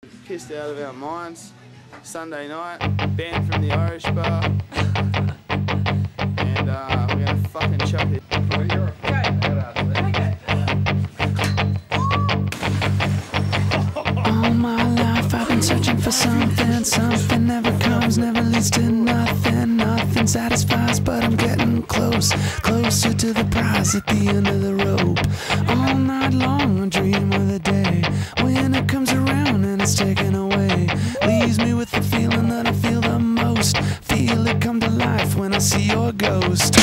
Pissed out of our minds. Sunday night, banned from the Irish bar, and we're gonna fucking chuck it. All my life I've been searching for something. Something never comes, never leads to nothing. Nothing satisfies, but I'm getting close, closer to the prize at the end of the rope. All night long I dream of the day when it comes around and it's taken away. Leaves me with the feeling that I feel the most. Feel it come to life when I see your ghost.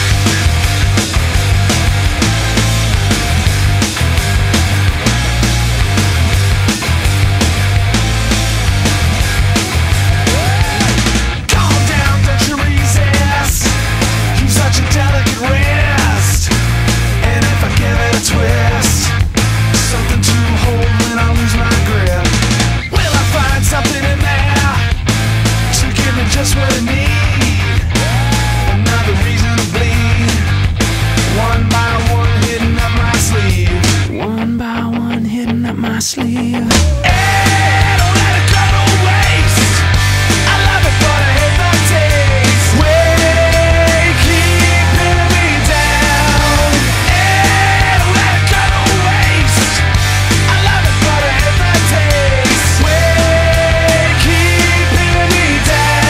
Just what I need, another reason to bleed. One by one hitting up my sleeve. One by one hitting up my sleeve. Hey, don't let it go to waste. I love it but I hate the taste. Way keep pinning me down. Hey, don't let it go to waste. I love it but I hate the taste. Way keep pinning me down.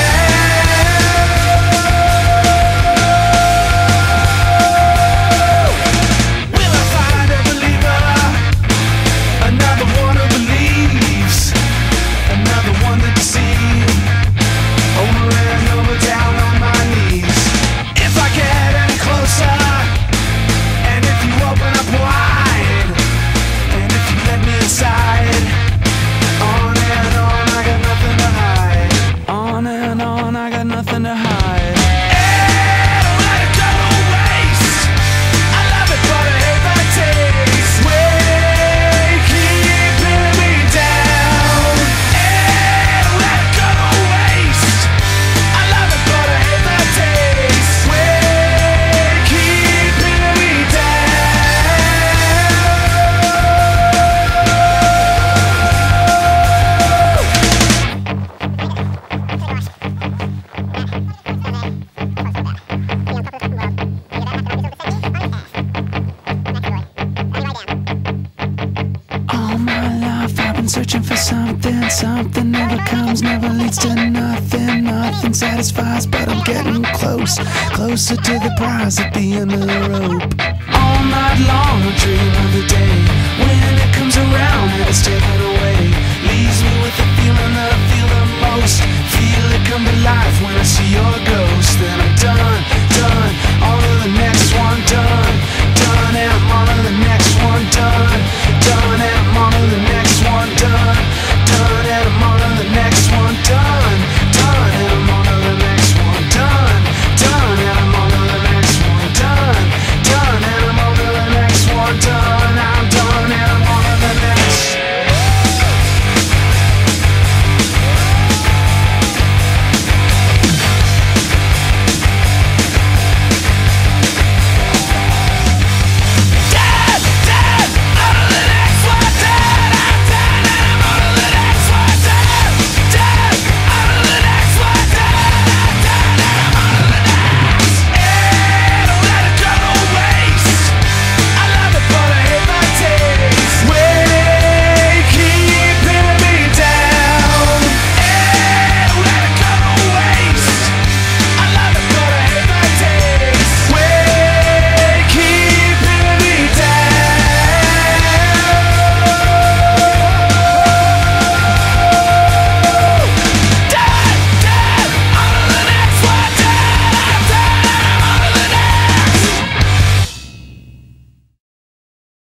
Searching for something, something never comes, never leads to nothing. Nothing satisfies, but I'm getting close, closer to the prize at the end of the rope. All night long I dream of the day when it comes around and it's taken away.